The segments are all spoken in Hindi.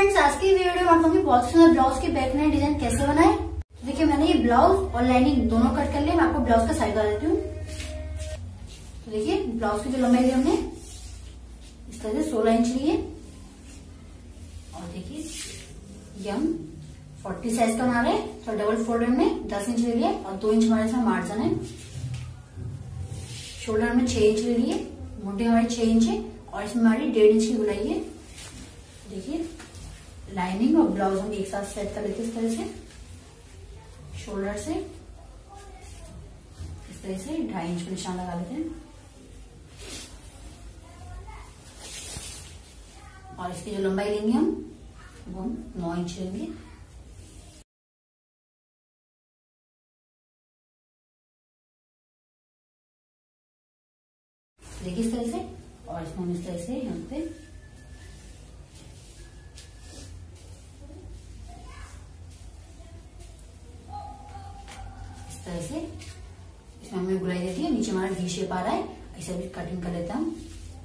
फ्रेंड्स, आज की वीडियो में आप लोग बहुत सुंदर ब्लाउज के बैक नेक डिजाइन कैसे बनाए। देखिए मैंने ये ब्लाउज और लाइनिंग दोनों कट कर लिया। मैं आपको ब्लाउज का साइज बता देती हूँ। तो देखिए ब्लाउज की जो लंबाई ली हमने इस तरह से 16 इंच ली है। और देखिए ये हम 40 साइज का बना रहे हैं, तो डबल फोल्ड में 10 इंच ले लिया और 2 इंच हमारे इसमें मार्जिन है। शोल्डर में 6 इंच ले लिए, मोटी हमारी 6 इंच है और इसमें हमारी 1.5 इंच की गुलाई है। देखिए लाइनिंग और ब्लाउज हम एक साथ सेट कर लेते हैं इस तरह से। शोल्डर से इस तरह से 2.5 इंच का निशान लगा लेते हैं और इसकी जो लंबाई लेंगे वो हम 9 इंच लेंगे। देखिए इस तरह से, और इसमें हम इस तरह से यहाँ पे इस तरह से इसमें हमने गुलाई दे दी है। नीचे हमारा वी शेप आ रहा है, ऐसे भी कटिंग कर लेते हैं हम।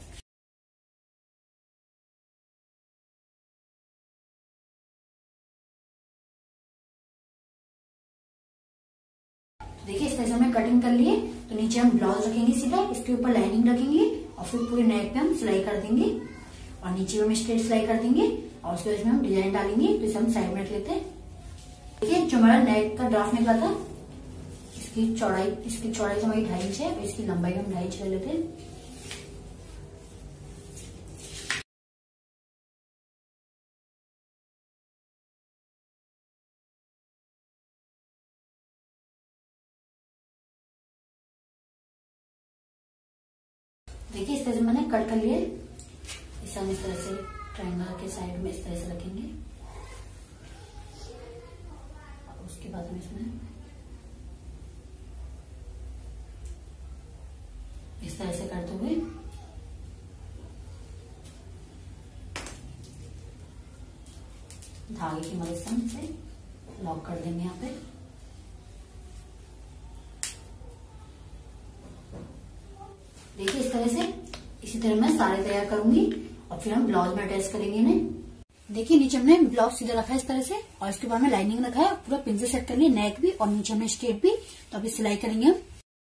देखिए इस तरह से हमने कटिंग कर लिए। तो नीचे हम ब्लाउज रखेंगे सीधा, इसके ऊपर लाइनिंग रखेंगे और फिर पूरे नेक पे हम सिलाई कर देंगे और नीचे में हम स्ट्रेट सिलाई कर देंगे और उसके बाद हम डिजाइन डालेंगे। तो इसे हम साइड में रख लेते हैं। देखिए जो हमारा नेक का ड्राफ्ट निकला था, इसकी चौड़ाई तो हमारी 2.5 इंच है और इसकी लंबाई हम 2.5 इंच ले लेते हैं। देखिए इस तरह से मैंने कट कर लिए। इसे हम इस तरह से ट्रायंगल के साइड में इस तरह से रखेंगे और उसके बाद हम इसमें इस तरह से करते हुए धागे की मदद से हम इसे लॉक कर देंगे यहाँ पे। देखिए इस तरह से, इसी तरह मैं सारे तैयार करूंगी और फिर हम ब्लाउज में अटैच करेंगे इन्हें। देखिए नीचे हमने ब्लाउज सीधा रखा है इस तरह से और इसके बाद में लाइनिंग रखा है, पूरा पिन से सेट कर लिया, नेक भी और नीचे हमने स्ट्रेट भी। तो अभी सिलाई करेंगे हम।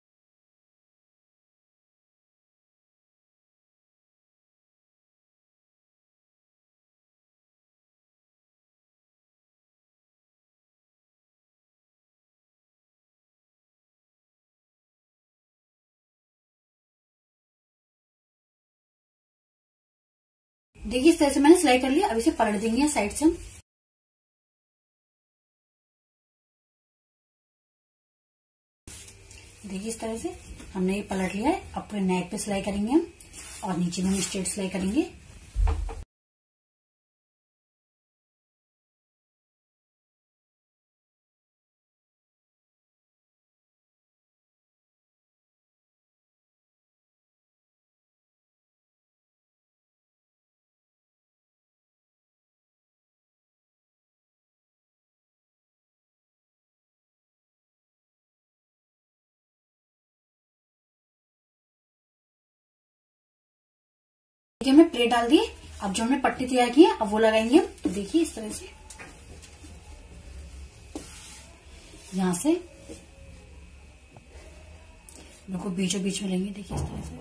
देखिए इस तरह से मैंने सिलाई कर लिया। अब इसे पलट देंगे साइड से हम। देखिए इस तरह से हमने ये पलट लिया है। अब पूरे नेक पे सिलाई करेंगे हम और नीचे में हम स्ट्रेट सिलाई करेंगे। देखिए हमने प्लेट डाल दी। अब जो हमने पट्टी तैयार की है अब वो लगाएंगे हम। तो देखिए इस तरह से यहां से बिल्कुल बीचों बीच में लेंगे। देखिए इस तरह से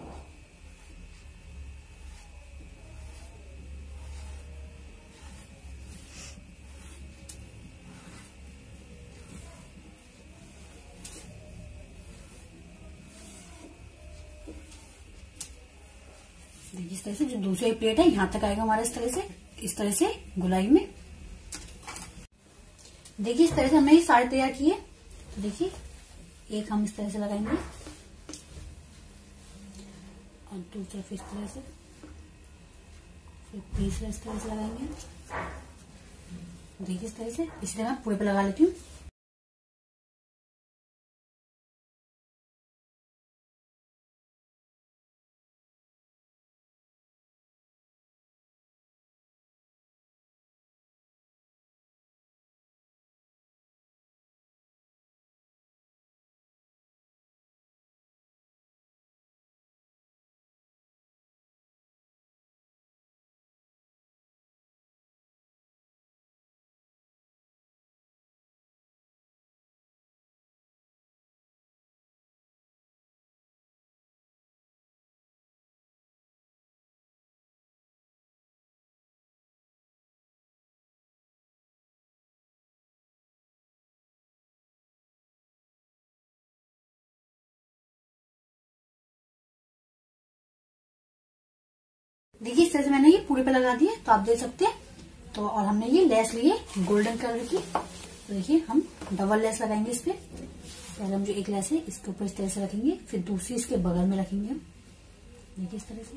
देखिए इस तरह से जो दूसरी प्लेट है यहां तक आएगा हमारा इस तरह से गुलाई में। देखिए इस तरह से हमने ये साड़ी तैयार की है। तो देखिए एक हम इस तरह से लगाएंगे और दूसरा फिर इस तरह से, फिर तीसरा इस तरह से लगाएंगे। देखिए इस तरह से, इसी तरह मैं पूरे पे लगा लेती हूँ। देखिए इस तरह से मैंने ये पूरे पे लगा दिए, तो आप देख सकते हैं। तो और हमने ये लेस ली है गोल्डन कलर की। तो देखिए हम डबल लेस लगाएंगे इस पे। पहले हम जो एक लेस है इसके ऊपर इस तरह से रखेंगे, फिर दूसरी इसके बगल में रखेंगे हम। देखिए इस तरह से।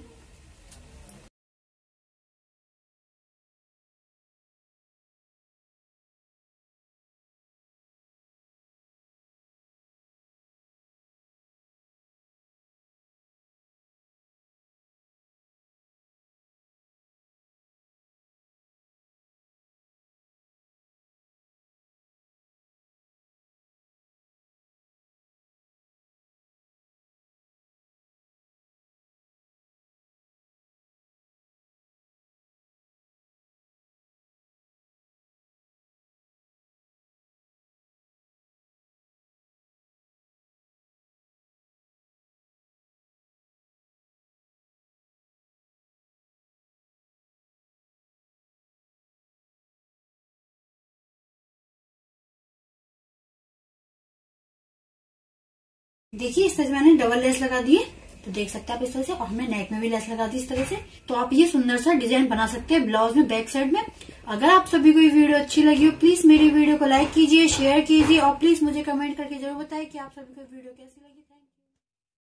देखिए इस तरह से मैंने डबल लेस लगा दी है, तो देख सकते हैं आप इस तरह से। और हमने नेक में भी लेस लगा दी इस तरह से। तो आप ये सुंदर सा डिजाइन बना सकते हैं ब्लाउज में बैक साइड में। अगर आप सभी को ये वीडियो अच्छी लगी हो, प्लीज मेरी वीडियो को लाइक कीजिए, शेयर कीजिए और प्लीज मुझे कमेंट करके जरूर बताएं कि आप सभी को वीडियो कैसी लगी।